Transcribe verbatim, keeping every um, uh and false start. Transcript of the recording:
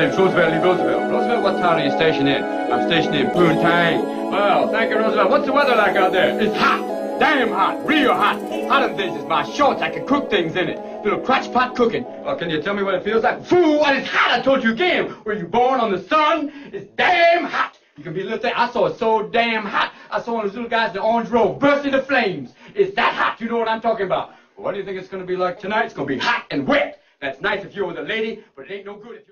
name's Roosevelt Lee Roosevelt. Roosevelt, what town are you stationed in? I'm stationed in Poontang. Well, thank you, Roosevelt. What's the weather like out there? It's hot. Damn hot. Real hot. Hot as this is my shorts. I can cook things in it. Little crotch pot cooking. Well, can you tell me what it feels like? Fool, what is hot? I told you again. Were you born on the sun? It's damn hot. You can be a little thing. I saw it so damn hot. I saw one of those little guys in the orange robe burst into flames. It's that hot. You know what I'm talking about. Well, what do you think it's going to be like tonight? It's going to be hot and wet. That's nice if you're with a lady, but it ain't no good if you're...